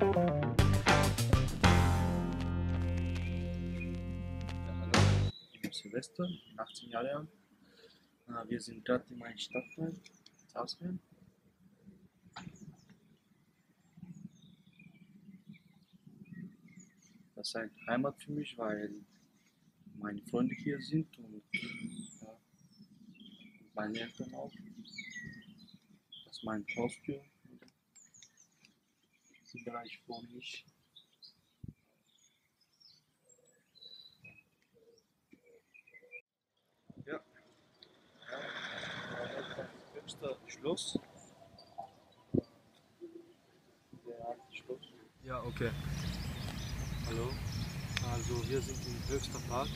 Ja, hallo, ich bin Silvester, 18 Jahre alt. Wir sind gerade in meinem Stadtteil, Zausheim. Das ist eine Heimat für mich, weil meine Freunde hier sind und ja, meine Eltern auch. Das ist mein Haustür. Im Bereich wohne ich. Ja, das höchste Schloss. Der alte Schloss. Ja, okay. Hallo. Also wir sind im Höchster Park.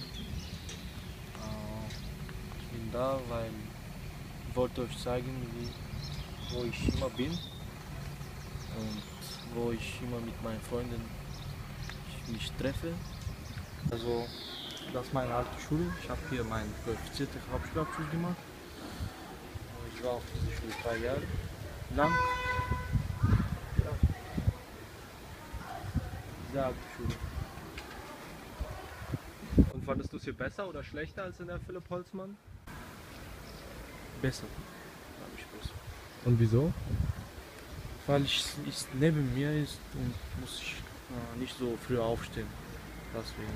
Ich bin da, weil ich wollte euch zeigen, wo ich immer bin und wo ich immer mit meinen Freunden mich treffe. Also das ist meine alte Schule. Ich habe hier meinen qualifizierten Hauptschulabschluss gemacht. Ich war auf dieser Schule 3 Jahre lang. Ja, sehr alte Schule. Und fandest du es hier besser oder schlechter als in der Philipp Holzmann? Besser, glaube ich, besser. Und wieso? Weil es neben mir ist und muss ich nicht so früh aufstehen. Deswegen.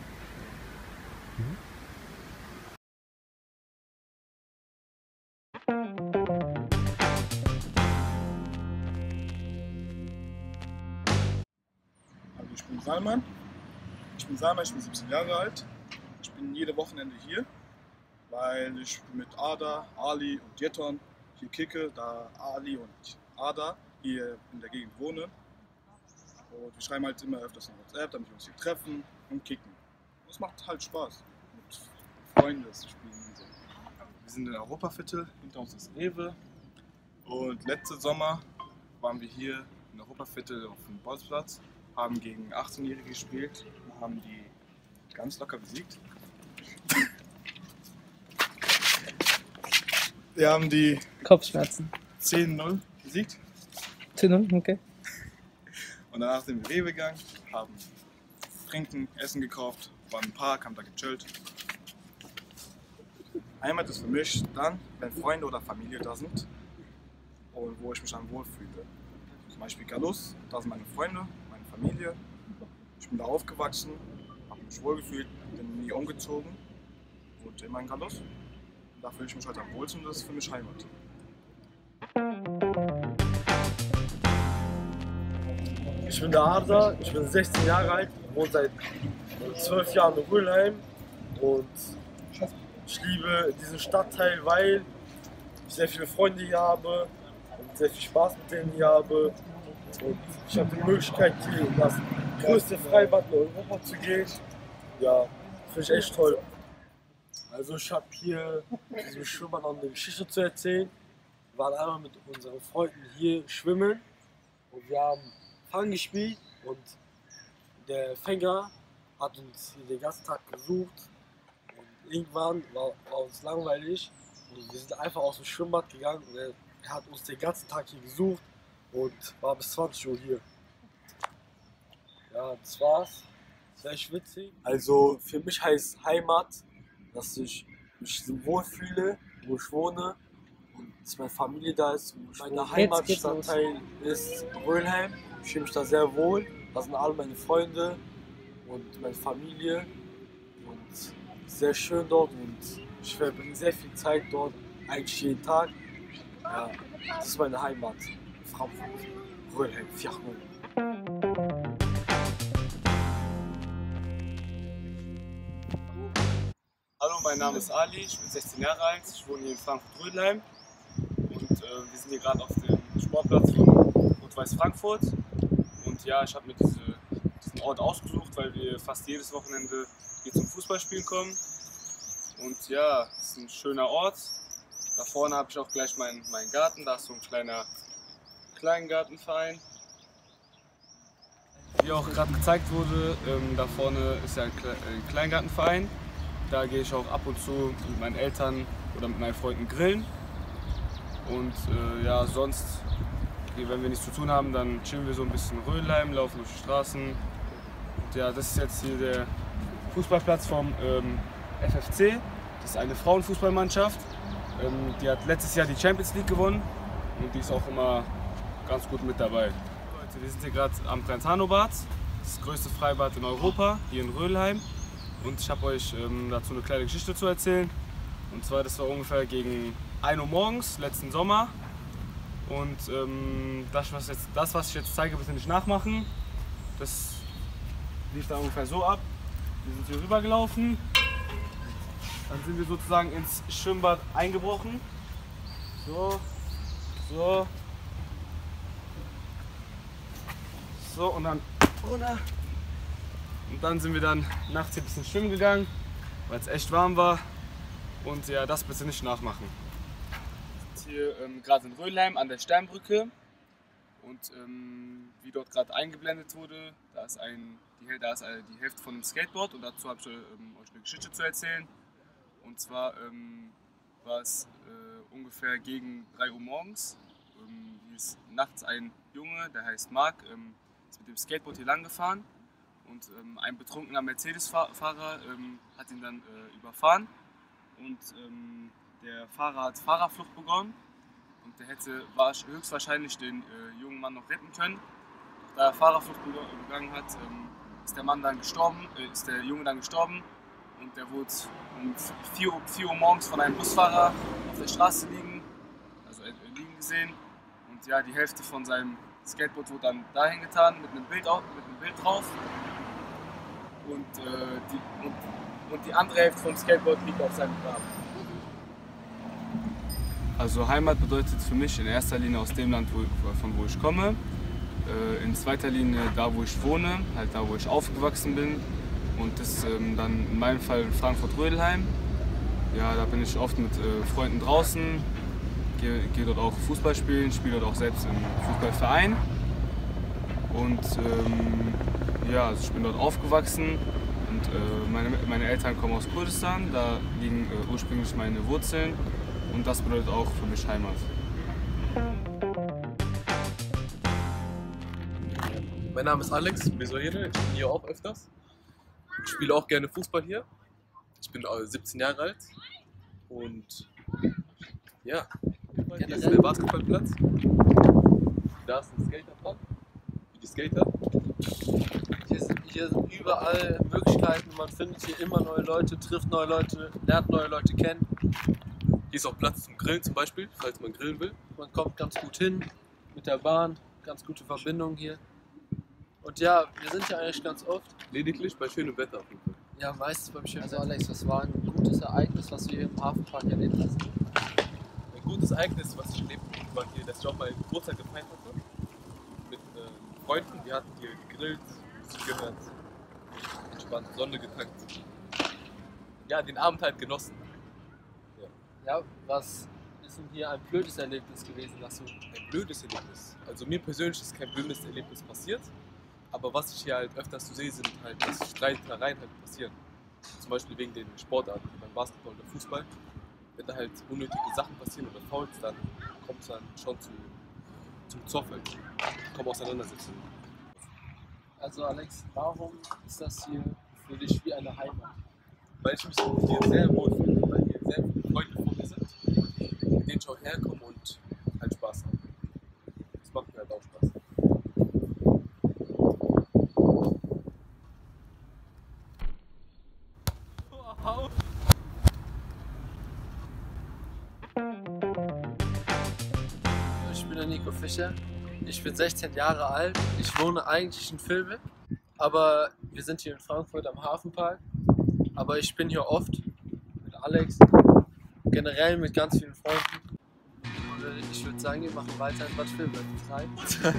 Also ich bin Salman. Ich bin 17 Jahre alt. Ich bin jede Wochenende hier, weil ich mit Ada, Ali und Jeton hier kicke, da Ali und Ada hier in der Gegend wohnen. Und wir schreiben halt immer öfters in WhatsApp, damit wir uns hier treffen und kicken. Und es macht halt Spaß mit Freunden zu spielen und so. Wir sind in Europaviertel, hinter uns ist Rewe. Und letzten Sommer waren wir hier in Europaviertel auf dem Bolzplatz, haben gegen 18-Jährige gespielt und haben die ganz locker besiegt. Wir haben die Kopfschmerzen. 10-0 besiegt 10-0, okay. und danach sind wir Rewe gegangen, haben Trinken, Essen gekauft, waren im Park, haben da gechillt. Heimat ist für mich dann, wenn Freunde oder Familie da sind und wo ich mich dann wohlfühle. Zum Beispiel Galus, da sind meine Freunde, meine Familie. Ich bin da aufgewachsen, habe mich wohlgefühlt, bin nie umgezogen, wohnte immer in Galus. Und da fühle ich mich halt am wohlsten und das ist für mich Heimat. Ich bin der Arda, ich bin 16 Jahre alt, wohne seit 12 Jahren in Röhlheim und ich liebe diesen Stadtteil, weil ich sehr viele Freunde hier habe und sehr viel Spaß mit denen hier habe und ich habe die Möglichkeit hier in das größte Freibad in Europa zu gehen. Ja, finde ich echt toll. Also ich habe hier diesem Schwimmbad noch eine Geschichte zu erzählen. Wir waren einmal mit unseren Freunden hier schwimmen und wir haben Fang gespielt und der Fänger hat uns hier den ganzen Tag gesucht und irgendwann war uns langweilig und wir sind einfach aus dem Schwimmbad gegangen und er hat uns den ganzen Tag hier gesucht und war bis 20 Uhr hier. Ja, das war's. Das war echt witzig. Also für mich heißt Heimat, dass ich mich so wohlfühle, wo ich wohne und dass meine Familie da ist. Meine Heimatstadtteil ist Röhlheim. Ich fühle mich da sehr wohl. Da sind alle meine Freunde und meine Familie und es ist sehr schön dort und ich verbringe sehr viel Zeit dort, eigentlich jeden Tag. Ja, das ist meine Heimat, Frankfurt, Röhlheim, 4-0. Hallo, mein Name ist Ali, ich bin 16 Jahre alt, ich wohne hier in Frankfurt-Rödelheim und wir sind hier gerade auf dem Sportplatz von Rot-Weiß Frankfurt. Und ja, ich habe mir diesen Ort ausgesucht, weil wir fast jedes Wochenende hier zum Fußballspielen kommen. Und ja, es ist ein schöner Ort. Da vorne habe ich auch gleich meinen Garten, da ist so ein kleiner Kleingartenverein. Wie auch gerade gezeigt wurde, da vorne ist ja ein Kleingartenverein. Da gehe ich auch ab und zu mit meinen Eltern oder mit meinen Freunden grillen. Und ja, sonst wenn wir nichts zu tun haben, dann chillen wir so ein bisschen in Rödelheim, laufen durch die Straßen. Und ja, das ist jetzt hier der Fußballplatz vom FFC. Das ist eine Frauenfußballmannschaft. Die hat letztes Jahr die Champions League gewonnen und die ist auch immer ganz gut mit dabei. Leute, wir sind hier gerade am Brentano-Bad, das größte Freibad in Europa, hier in Rödelheim. Und ich habe euch dazu eine kleine Geschichte zu erzählen. Und zwar, das war ungefähr gegen 1 Uhr morgens, letzten Sommer. Und das, was ich jetzt zeige, bitte nicht nachmachen. Das lief dann ungefähr so ab. Wir sind hier rüber gelaufen. Dann sind wir sozusagen ins Schwimmbad eingebrochen. So, so. So und dann runter. Und dann sind wir dann nachts hier ein bisschen schwimmen gegangen, weil es echt warm war. Und ja, das bitte nicht nachmachen. Wir sind hier gerade in Rödelheim an der Sternbrücke. Und wie dort gerade eingeblendet wurde, da ist die Hälfte von einem Skateboard und dazu habe ich euch eine Geschichte zu erzählen. Und zwar war es ungefähr gegen 3 Uhr morgens. Hier ist nachts ein Junge, der heißt Marc, ist mit dem Skateboard hier lang gefahren. Und ein betrunkener Mercedes-Fahrer hat ihn dann überfahren. Und der Fahrer hat Fahrerflucht begonnen. Und der hätte höchstwahrscheinlich den jungen Mann noch retten können. Doch da er Fahrerflucht begangen hat, ist der Junge dann gestorben. Und der wurde um 4 Uhr morgens von einem Busfahrer auf der Straße liegen gesehen. Und ja, die Hälfte von seinem Skateboard wurde dann dahin getan mit einem Bild drauf. Und die andere Hälfte vom Skateboard liegt auf seinem Grab. Also Heimat bedeutet für mich in erster Linie aus dem Land, von wo ich komme. In zweiter Linie da, wo ich wohne, halt da, wo ich aufgewachsen bin. Und das ist dann in meinem Fall Frankfurt-Rödelheim. Ja, da bin ich oft mit Freunden draußen, gehe dort auch Fußball spielen, spiele dort auch selbst im Fußballverein. Und ja, also ich bin dort aufgewachsen und meine Eltern kommen aus Kurdistan, da liegen ursprünglich meine Wurzeln und das bedeutet auch für mich Heimat. Mein Name ist Alex Besoyere, ich bin hier auch öfters. Ich spiele auch gerne Fußball hier. Ich bin 17 Jahre alt und ja, hier ist der Basketballplatz. Da ist ein Skaterpark für die Skater. Hier sind überall Möglichkeiten, man findet hier immer neue Leute, trifft neue Leute, lernt neue Leute kennen. Hier ist auch Platz zum Grillen zum Beispiel, falls man grillen will. Man kommt ganz gut hin mit der Bahn, ganz gute Verbindung hier. Und ja, wir sind hier eigentlich ganz oft. Lediglich bei schönem Wetter auf jeden Fall. Ja, meistens beim schönen Also Wetter. Alex, was war ein gutes Ereignis, was du hier im Hafenpark erlebt hast? Ein gutes Ereignis, was ich erlebt habe, war hier, dass ich auch mal Geburtstag gefeiert hatte. Mit Freunden, wir hatten hier gegrillt, Musik gehört, entspannt, Sonne getankt. Ja, den Abend halt genossen. Ja, was ist denn hier ein blödes Erlebnis gewesen, was du... Ein blödes Erlebnis. Also mir persönlich ist kein blödes Erlebnis passiert. Aber was ich hier halt öfters so sehe, sind halt, dass Streitereien halt passieren. Zum Beispiel wegen den Sportarten, wie beim Basketball oder Fußball. Wenn da halt unnötige Sachen passieren oder Fouls, dann kommt es dann schon zum Zoff, kommen Auseinandersetzungen. Also Alex, warum ist das hier für dich wie eine Heimat? Weil ich mich hier sehr wohl fühle, weil hier sehr viele Freunde von mir sind, mit denen ich auch herkomme und halt Spaß habe. Das macht mir halt auch Spaß. Ich bin der Nico Fischer, ich bin 16 Jahre alt, ich wohne eigentlich in Vilbel, aber wir sind hier in Frankfurt am Hafenpark. Aber ich bin hier oft mit Alex, generell mit ganz vielen Freunden. Und ich würde sagen, wir machen weiter in Bad Vilbel. 3, 2.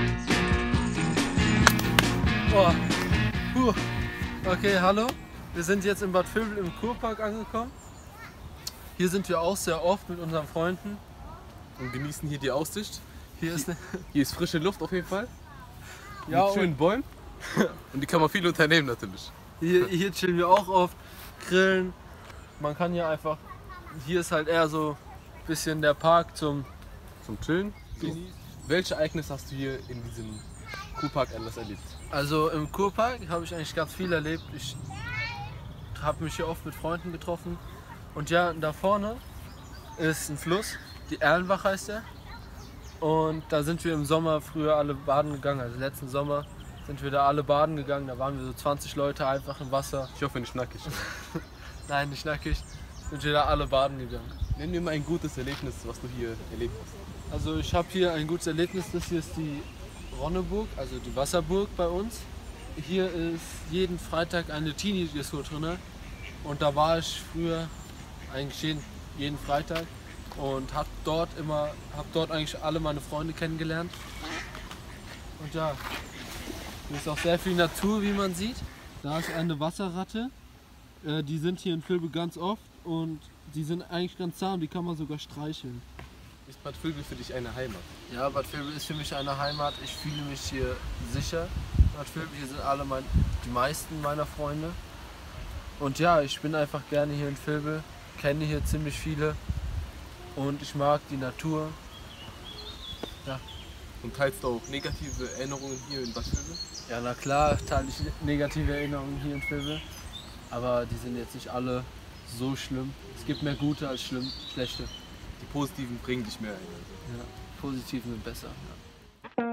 Oh. Okay, hallo. Wir sind jetzt in Bad Vilbel im Kurpark angekommen. Hier sind wir auch sehr oft mit unseren Freunden. Und genießen hier die Aussicht. Hier ist frische Luft auf jeden Fall. Ja, mit schönen Bäumen. Und die kann man viel unternehmen natürlich. Hier chillen wir auch oft, grillen. Man kann hier einfach, hier ist halt eher so ein bisschen der Park zum Chillen. Genießen. welche Ereignisse hast du hier in diesem Kurpark alles erlebt? Also im Kurpark habe ich eigentlich ganz viel erlebt. Ich habe mich hier oft mit Freunden getroffen. Und ja, da vorne ist ein Fluss, die Erlenbach heißt der. Und da sind wir im Sommer früher alle baden gegangen, also letzten Sommer sind wir da alle baden gegangen. Da waren wir so 20 Leute einfach im Wasser. Ich hoffe nicht nackig. Nein, nicht nackig. Sind wir da alle baden gegangen. Nenn mir mal ein gutes Erlebnis, was du hier erlebt hast. Also ich habe hier ein gutes Erlebnis. Das hier ist die Ronneburg, also die Wasserburg bei uns. Hier ist jeden Freitag eine Teenie-Disco drin. Und da war ich früher eigentlich jeden Freitag und habe dort eigentlich alle meine Freunde kennengelernt. Und ja, hier ist auch sehr viel Natur, wie man sieht. Da ist eine Wasserratte. Die sind hier in Vilbel ganz oft und die sind eigentlich ganz zahm, die kann man sogar streicheln. Ist Bad Vilbel für dich eine Heimat? Ja, Bad Vilbel ist für mich eine Heimat. Ich fühle mich hier sicher. Bad Vilbel, hier sind die meisten meiner Freunde. Und ja, ich bin einfach gerne hier in Vilbel, kenne hier ziemlich viele und ich mag die Natur. Ja. Und teilst du auch negative Erinnerungen hier in Bad Vilbel? Ja, na klar teile ich negative Erinnerungen hier in Vilbel, aber die sind jetzt nicht alle so schlimm. Es gibt mehr gute als schlechte. Die positiven bringen dich mehr ein. Also. Ja, positiven sind besser. Ja.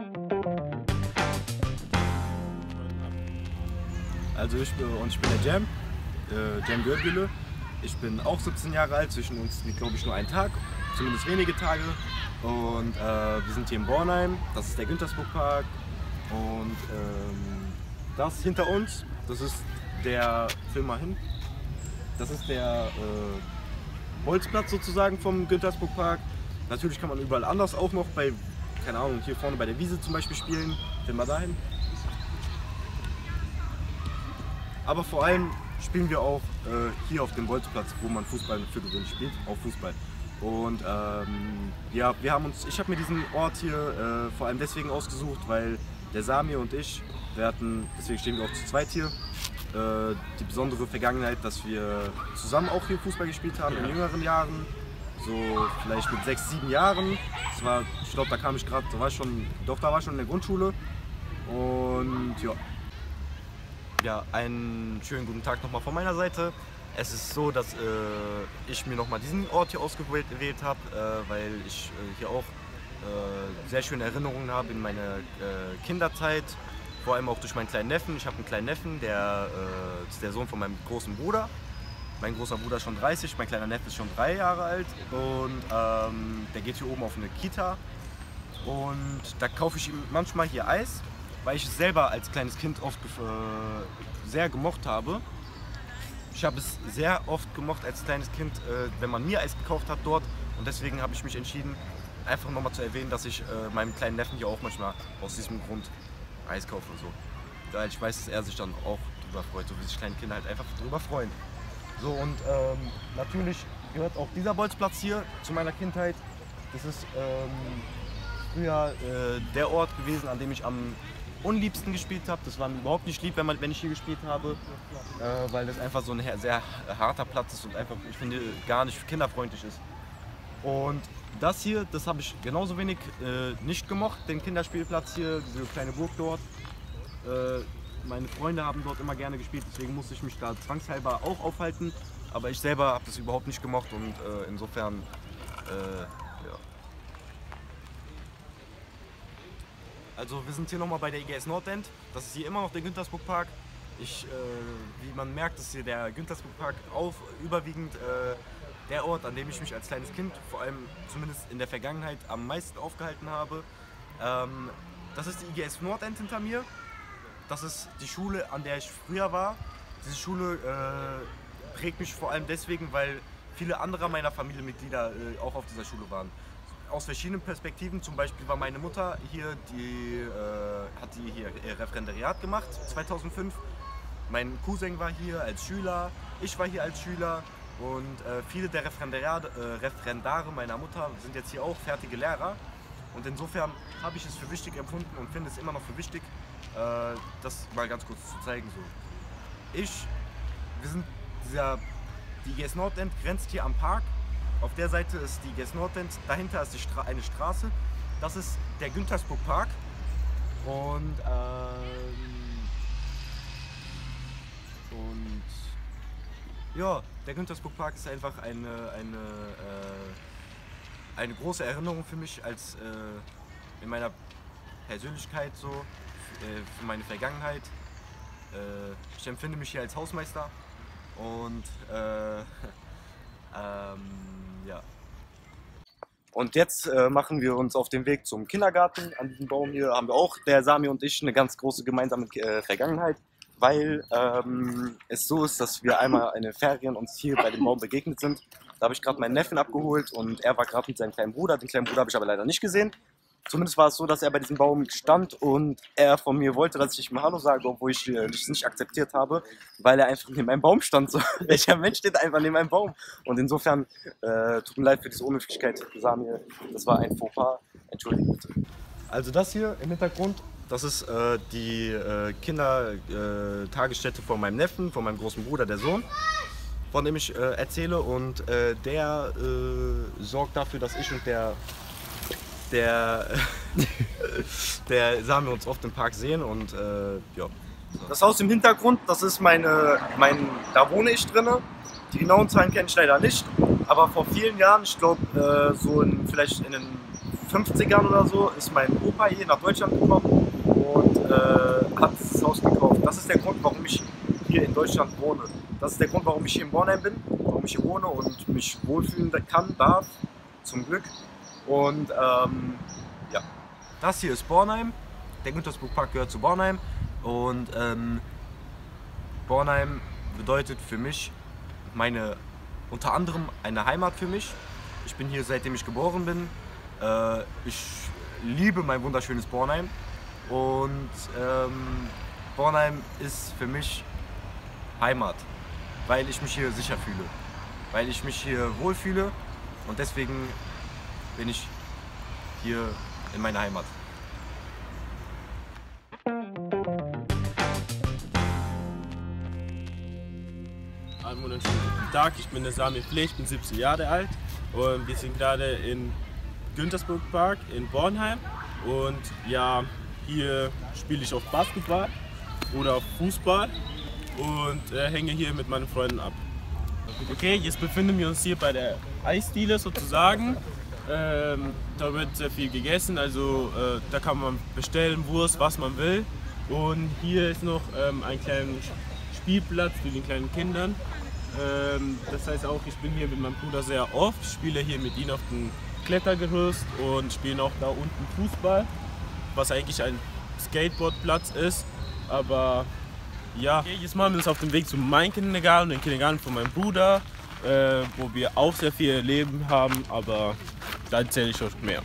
Also ich bin der Jam. Jam Görbülle. Ich bin auch 17 Jahre alt, zwischen uns liegt glaube ich nur ein Tag, zumindest wenige Tage. Und wir sind hier in Bornheim, das ist der Güntersburg-Park. Und das hinter uns, das ist der, film mal hin, das ist der Bolzplatz sozusagen vom Güntersburg-Park. Natürlich kann man überall anders auch noch bei, keine Ahnung, hier vorne bei der Wiese zum Beispiel spielen, film mal dahin. Aber vor allem spielen wir auch hier auf dem Bolzplatz, wo man Fußball für gewöhnlich spielt, auch Fußball. Und ja, ich habe mir diesen Ort hier vor allem deswegen ausgesucht, weil der Samir und ich, deswegen stehen wir auch zu zweit hier, die besondere Vergangenheit, dass wir zusammen auch hier Fußball gespielt haben in jüngeren Jahren, so vielleicht mit 6, 7 Jahren. Ich glaube, da war ich schon in der Grundschule und ja. Ja, einen schönen guten Tag nochmal von meiner Seite. Es ist so, dass ich mir nochmal diesen Ort hier ausgewählt habe, weil ich hier auch sehr schöne Erinnerungen habe in meiner Kinderzeit. Vor allem auch durch meinen kleinen Neffen. Ich habe einen kleinen Neffen, der ist der Sohn von meinem großen Bruder. Mein großer Bruder ist schon 30, mein kleiner Neffe ist schon 3 Jahre alt. Und der geht hier oben auf eine Kita. Und da kaufe ich ihm manchmal hier Eis, weil ich es selber als kleines Kind oft sehr gemocht habe. Ich habe es sehr oft gemocht als kleines Kind, wenn man mir Eis gekauft hat dort. Und deswegen habe ich mich entschieden, einfach nochmal zu erwähnen, dass ich meinem kleinen Neffen hier auch manchmal aus diesem Grund Eis kaufe. So. Weil ich weiß, dass er sich dann auch drüber freut, so wie sich kleine Kinder halt einfach drüber freuen. So, und natürlich gehört auch dieser Bolzplatz hier zu meiner Kindheit. Das ist früher der Ort gewesen, an dem ich am unliebsten gespielt habe. Das war mir überhaupt nicht lieb, wenn ich hier gespielt habe, weil das einfach so ein sehr harter Platz ist und einfach, ich finde, gar nicht kinderfreundlich ist. Und das hier, das habe ich genauso wenig nicht gemocht, den Kinderspielplatz hier, diese kleine Burg dort. Meine Freunde haben dort immer gerne gespielt, deswegen musste ich mich da zwangshalber auch aufhalten. Aber ich selber habe das überhaupt nicht gemocht und insofern, ja. Also wir sind hier nochmal bei der IGS Nordend. Das ist hier immer noch der Güntersburg-Park. Wie man merkt, ist hier der Güntersburg-Park überwiegend der Ort, an dem ich mich als kleines Kind, vor allem zumindest in der Vergangenheit, am meisten aufgehalten habe. Das ist die IGS Nordend hinter mir. Das ist die Schule, an der ich früher war. Diese Schule prägt mich vor allem deswegen, weil viele andere meiner Familienmitglieder auch auf dieser Schule waren. Aus verschiedenen Perspektiven, zum Beispiel war meine Mutter hier, hat hier ihr Referendariat gemacht, 2005. Mein Cousin war hier als Schüler, ich war hier als Schüler und viele der Referendare meiner Mutter sind jetzt hier auch fertige Lehrer. Und insofern habe ich es für wichtig empfunden und finde es immer noch für wichtig, das mal ganz kurz zu zeigen. So. Die IGS Nordend grenzt hier am Park. Auf der Seite ist die IGS Nordend, dahinter ist eine Straße das ist der Güntersburg Park. Und ja, der Güntersburg Park ist einfach eine große Erinnerung für mich als in meiner Persönlichkeit so, für meine Vergangenheit. Ich empfinde mich hier als Hausmeister und ja. Und jetzt machen wir uns auf den Weg zum Kindergarten. An diesem Baum hier haben wir auch, der Sami und ich, eine ganz große gemeinsame Vergangenheit, weil es so ist, dass wir einmal in den Ferien uns hier bei dem Baum begegnet sind. Da habe ich gerade meinen Neffen abgeholt und er war gerade mit seinem kleinen Bruder. Den kleinen Bruder habe ich aber leider nicht gesehen. Zumindest war es so, dass er bei diesem Baum stand und er von mir wollte, dass ich ihm Hallo sage, obwohl ich es nicht akzeptiert habe, weil er einfach neben meinem Baum stand. So, welcher Mensch steht einfach neben meinem Baum? Und insofern, tut mir leid für diese Unhöflichkeit, Samuel. Das war ein Fauxpas. Entschuldigung bitte. Also das hier im Hintergrund, das ist die Kindertagesstätte von meinem Neffen, von meinem großen Bruder, der Sohn, von dem ich erzähle. Und der sorgt dafür, dass ich und der Samuel uns oft im Park sehen und ja. Das Haus im Hintergrund, das ist da wohne ich drinne. Die genauen Zahlen kenne ich leider nicht, aber vor vielen Jahren, ich glaube vielleicht in den 50ern oder so, ist mein Opa hier nach Deutschland gekommen und hat dieses Haus gekauft. Das ist der Grund, warum ich hier in Deutschland wohne. Das ist der Grund, warum ich hier in Bornheim bin, warum ich hier wohne und mich wohlfühlen darf, zum Glück. Und ja, das hier ist Bornheim. Der Güntersburg Park gehört zu Bornheim. Und Bornheim bedeutet für mich unter anderem eine Heimat für mich. Ich bin hier seitdem ich geboren bin. Ich liebe mein wunderschönes Bornheim. Und Bornheim ist für mich Heimat, weil ich mich hier sicher fühle. Weil ich mich hier wohlfühle und deswegen bin ich hier in meiner Heimat. Einen wunderschönen guten Tag, ich bin der Sami Fle, ich bin 17 Jahre alt und wir sind gerade im Güntersburg Park in Bornheim und ja, hier spiele ich auf Basketball oder auf Fußball und hänge hier mit meinen Freunden ab. Okay, jetzt befinden wir uns hier bei der Eisdiele sozusagen. Da wird sehr viel gegessen, also da kann man bestellen, Wurst, was man will. Und hier ist noch ein kleiner Spielplatz für die kleinen Kindern. Das heißt auch, ich bin hier mit meinem Bruder sehr oft, spiele hier mit ihm auf dem Klettergerüst und spielen auch da unten Fußball, was eigentlich ein Skateboardplatz ist. Aber ja, okay, jetzt machen wir uns auf den Weg zu meinem Kindergarten, den Kindergarten von meinem Bruder, wo wir auch sehr viel erleben haben, aber da erzähle ich euch mehr.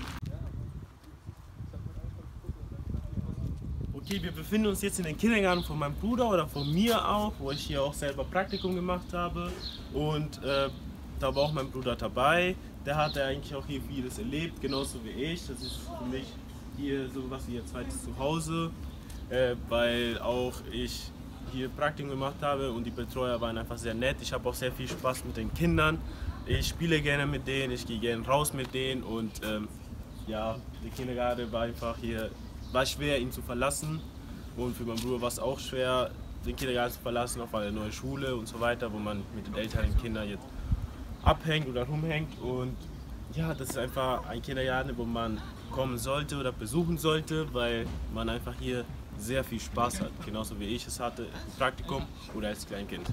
Okay, wir befinden uns jetzt in den Kindergarten von meinem Bruder oder von mir auch, wo ich hier auch selber Praktikum gemacht habe. Und da war auch mein Bruder dabei. Der hatte eigentlich auch hier vieles erlebt, genauso wie ich. Das ist für mich hier so was wie ein zweites Zuhause, weil auch ich hier Praktikum gemacht habe und die Betreuer waren einfach sehr nett. Ich habe auch sehr viel Spaß mit den Kindern. Ich spiele gerne mit denen, ich gehe gerne raus mit denen und ja, der Kindergarten war einfach hier, war schwer ihn zu verlassen und für meinen Bruder war es auch schwer, den Kindergarten zu verlassen auf eine neue Schule und so weiter, wo man mit den älteren Kindern jetzt abhängt oder rumhängt und ja, das ist einfach ein Kindergarten, wo man kommen sollte oder besuchen sollte, weil man einfach hier sehr viel Spaß hat, genauso wie ich es hatte im Praktikum oder als Kleinkind.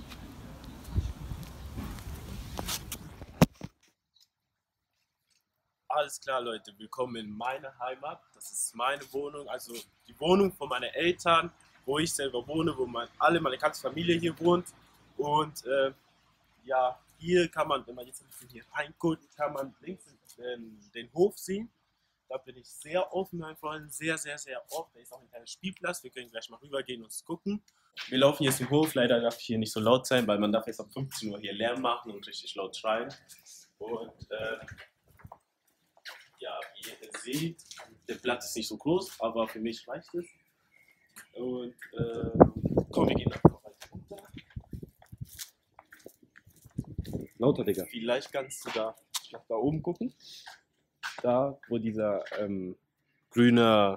Alles klar, Leute, willkommen in meiner Heimat. Das ist meine Wohnung, also die Wohnung von meinen Eltern, wo ich selber wohne, wo meine ganze Familie hier wohnt. Und ja, hier kann man, wenn man jetzt ein bisschen hier reinguckt, kann man links den Hof sehen. Da bin ich sehr oft mit meinen Freunden, sehr, sehr, sehr oft. Da ist auch ein kleiner Spielplatz, wir können gleich mal rübergehen und uns gucken. Wir laufen jetzt im Hof, leider darf ich hier nicht so laut sein, weil man darf jetzt ab 15 Uhr hier Lärm machen und richtig laut schreien. Und ja, wie ihr jetzt seht, der Platz ist nicht so groß, aber für mich reicht es. Und komm, wir gehen einfach weiter runter. Lauter, Digga. Vielleicht kannst du da nach da oben gucken. da, wo dieser grüner,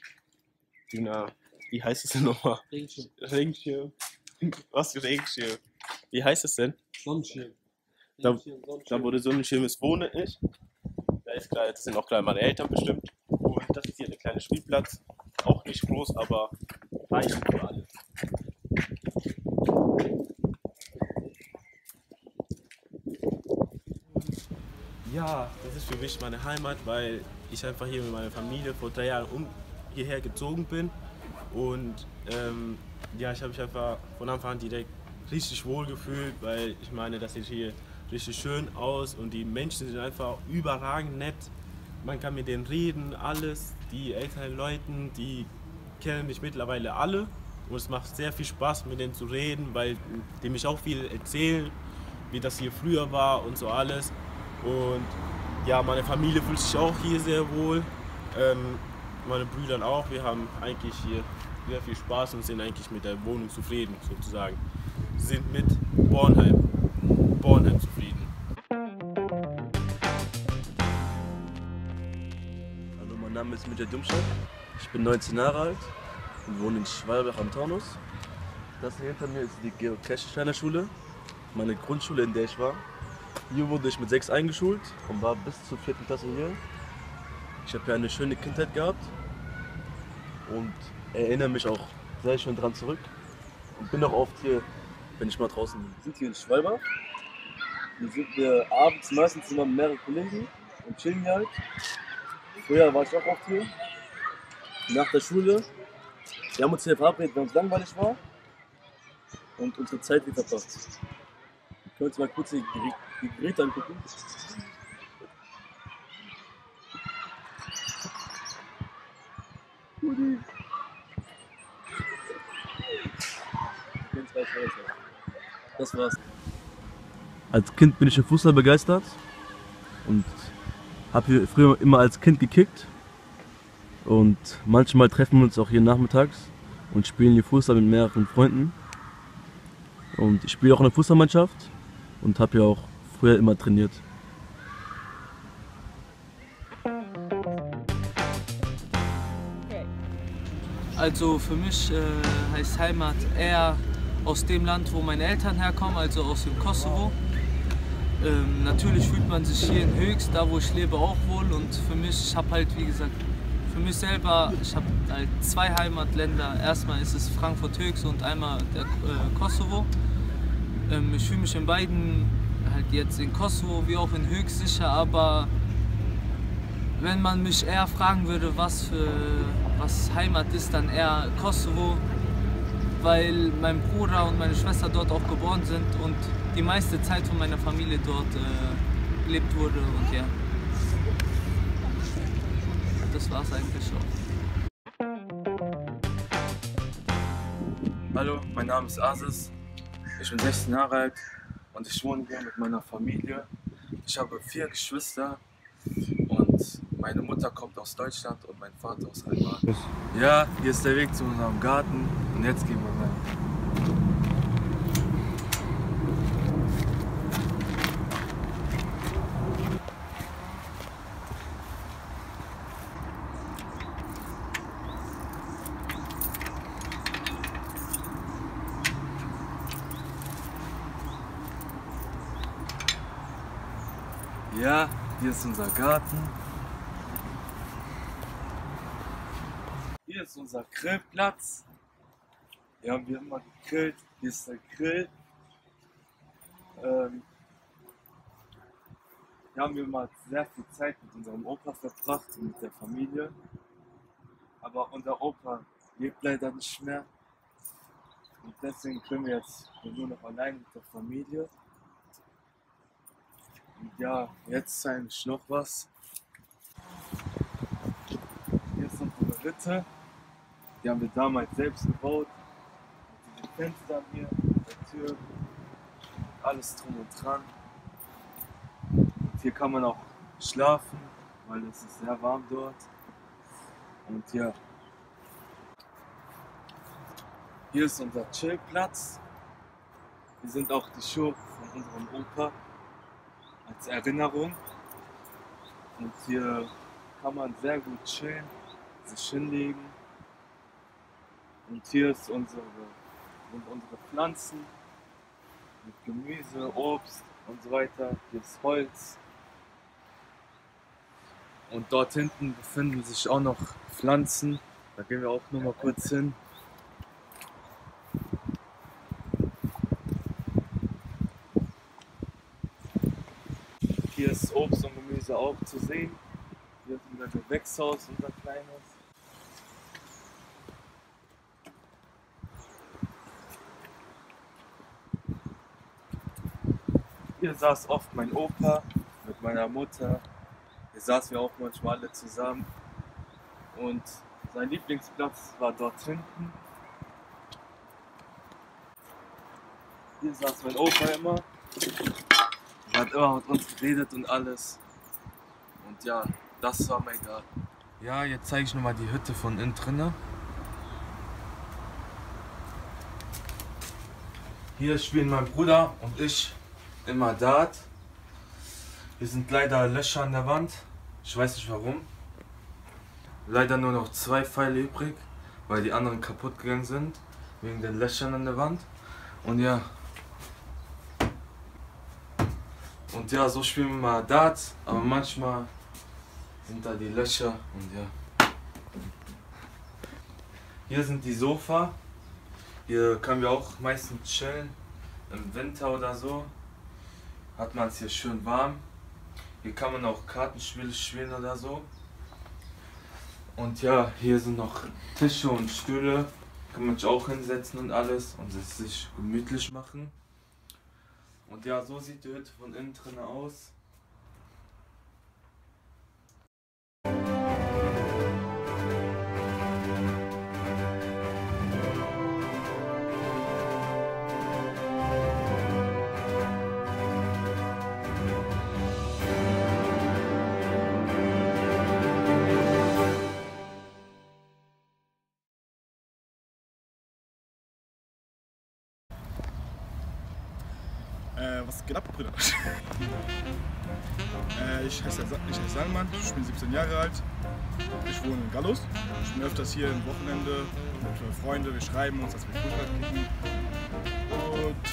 wie heißt es denn nochmal? Regenschirm. Was für Regenschirm? Wie heißt es denn? Sonnenschirm. Da, wo der Sonnenschirm ist, wohne ich. Da ist klar, das sind auch gleich meine Eltern bestimmt. Und das ist hier der kleine Spielplatz. Auch nicht groß, aber reicht für alle. Ja, das ist für mich meine Heimat, weil ich einfach hier mit meiner Familie vor 3 Jahren hierher gezogen bin. Und ja, ich habe mich einfach von Anfang an direkt richtig wohl gefühlt, weil ich meine, das sieht hier richtig schön aus und die Menschen sind einfach überragend nett. Man kann mit denen reden, alles. Die älteren Leute, die kennen mich mittlerweile alle und es macht sehr viel Spaß, mit denen zu reden, weil die mich auch viel erzählen, wie das hier früher war und so alles. Und ja, meine Familie fühlt sich auch hier sehr wohl, meine Brüder auch. Wir haben eigentlich hier sehr viel Spaß und sind eigentlich mit der Wohnung zufrieden, sozusagen. Wir sind mit Bornheim zufrieden. Hallo, mein Name ist Mitja Dumschak. Ich bin 19 Jahre alt und wohne in Schwalbach am Taunus. Das hier hinter mir ist die Georg-Kreschsteiner Schule, meine Grundschule, in der ich war. Hier wurde ich mit 6 eingeschult und war bis zur 4. Klasse hier. Ich habe hier eine schöne Kindheit gehabt und erinnere mich auch sehr schön dran zurück. Und bin auch oft hier, wenn ich mal draußen bin. Wir sind hier in Schwalbach. Hier sind wir abends meistens immer mit mehreren Kollegen und chillen hier halt. Früher war ich auch oft hier. Nach der Schule. Wir haben uns hier verabredet, wenn uns langweilig war. Und unsere Zeit hier verbracht. Wir können uns mal kurz die Geräte angucken. Das war's. Als Kind bin ich für Fußball begeistert und habe hier früher immer als Kind gekickt. Und manchmal treffen wir uns auch hier nachmittags und spielen hier Fußball mit mehreren Freunden. Und ich spiele auch in der Fußballmannschaft und habe hier auch früher immer trainiert. Also für mich heißt Heimat eher aus dem Land, wo meine Eltern herkommen, also aus dem Kosovo. Natürlich fühlt man sich hier in Höchst, da wo ich lebe, auch wohl. Und für mich, ich habe halt, wie gesagt, für mich selber, ich habe halt 2 Heimatländer. Erstmal ist es Frankfurt-Höchst und einmal der Kosovo. Ich fühle mich in beiden, halt jetzt in Kosovo wie auch in Höchst sicher, aber wenn man mich eher fragen würde, was Heimat ist, dann eher Kosovo, weil mein Bruder und meine Schwester dort auch geboren sind und die meiste Zeit von meiner Familie dort gelebt wurde und ja. Das war's eigentlich schon. Hallo, mein Name ist Aziz. Ich bin 16 Jahre alt und ich wohne hier mit meiner Familie. Ich habe 4 Geschwister und meine Mutter kommt aus Deutschland und mein Vater aus Albanien. Ja, hier ist der Weg zu unserem Garten und jetzt gehen wir rein. Ja, hier ist unser Garten. Hier ist unser Grillplatz. Hier haben wir immer gegrillt. Hier ist der Grill. Hier haben wir immer sehr viel Zeit mit unserem Opa verbracht und mit der Familie. Aber unser Opa lebt leider nicht mehr. Und deswegen können wir jetzt nur noch allein mit der Familie. Und ja, jetzt ist eigentlich noch was. Hier ist unsere Hütte. Die haben wir damals selbst gebaut. Mit den Fenstern hier, der Tür, alles drum und dran. Und hier kann man auch schlafen, weil es ist sehr warm dort. Und ja, hier ist unser Chillplatz. Hier sind auch die Schuhe von unserem Opa als Erinnerung. Und hier kann man sehr gut chillen, sich hinlegen. Und hier sind unsere Pflanzen mit Gemüse, Obst und so weiter. Hier ist Holz. Und dort hinten befinden sich auch noch Pflanzen. Da gehen wir auch nur mal kurz hin. Hier ist Obst und Gemüse auch zu sehen. Hier ist unser Gewächshaus, unser kleines. Hier saß oft mein Opa mit meiner Mutter. Hier saßen wir auch manchmal alle zusammen. Und sein Lieblingsplatz war dort hinten. Hier saß mein Opa immer. Er hat immer mit uns geredet und alles. Und ja, das war mein Garten. Ja, jetzt zeige ich nochmal die Hütte von innen drinne. Hier spielen mein Bruder und ich immer Dart. Hier sind leider Löcher an der Wand. Ich weiß nicht warum. Leider nur noch 2 Pfeile übrig, weil die anderen kaputt gegangen sind. Wegen den Löchern an der Wand. Und ja. Und ja, so spielen wir mal Darts, aber manchmal sind da die Löcher und ja. Hier sind die Sofa. Hier können wir auch meistens chillen. Im Winter oder so hat man es hier schön warm. Hier kann man auch Kartenspiele spielen oder so. Und ja, hier sind noch Tische und Stühle. Kann man sich auch hinsetzen und alles und es sich gemütlich machen. Und ja, so sieht die Hütte von innen drin aus. Was geht ab, Brüder? Ich heiße Salman, ich bin 17 Jahre alt. Ich wohne in Gallus. Ich bin öfters hier am Wochenende mit Freunden. Wir schreiben uns, dass wir Fußball kicken. Und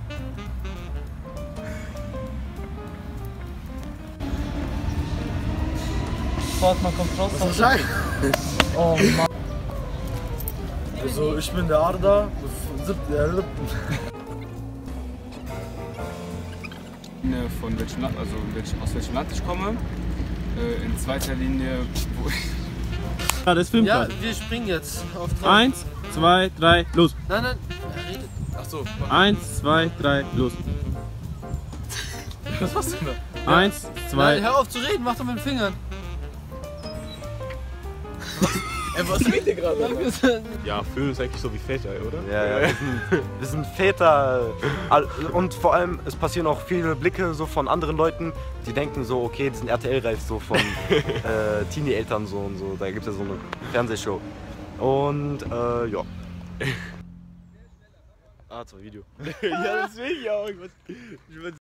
Warte mal, kommt raus. Was soll sein? Oh Mann. Also ich bin der Arda. Von welchem Land, also aus welchem Land ich komme. In zweiter Linie, wo ich. Ja, das filmt Ja, wir springen jetzt auf 3. 1, 2, 3, los. Nein, nein, er redet. Achso. 1, 2, 3, los. Was machst du denn da? 1, 2. Nein, hör auf zu reden, mach doch mit den Fingern. Was redet ihr gerade? Ja, Föhn ist eigentlich so wie Väter, oder? Ja, wir sind Väter. Und vor allem, es passieren auch viele Blicke so von anderen Leuten, die denken so, okay, die sind RTL-reif, so von Teenie-Eltern so und so. Da gibt es ja so eine Fernsehshow. Und ja. Ah, 2 Video. Ja, deswegen auch. Ich